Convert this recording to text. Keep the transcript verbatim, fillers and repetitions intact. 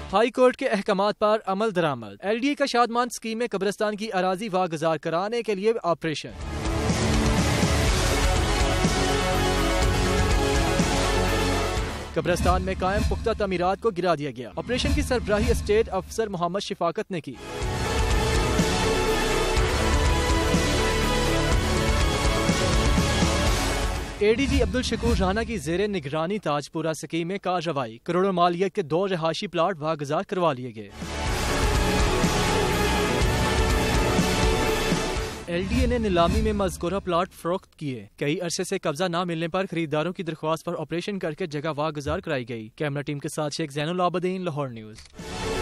High court के अहकामात पर अमल दरामद। L D A का शादमान स्कीम में कब्रिस्तान की अराजी वागुजार कराने के लिए ऑपरेशन। कब्रिस्तान में कायम पुख्ता तमीरात को गिरा दिया गया। ऑपरेशन की सरबराही स्टेट अफसर मोहम्मद शिफाकत ने की। A D G Abdul Shakoor Rana की जेर निगरानी ताजपुरा स्कीम में कार्रवाई। करोड़ों मालियत के दो रहायशी प्लाट वागुजार करवा लिए गए। एल डी ए ने नीलामी में मज़कूरा प्लाट फरोख्त किए। कई अरसे से कब्जा न मिलने पर खरीदारों की दरख्वास्त पर ऑपरेशन करके जगह वागुजार कराई गई। कैमरा टीम के साथ शेख ज़ैनुल आबदीन, लाहौर न्यूज़।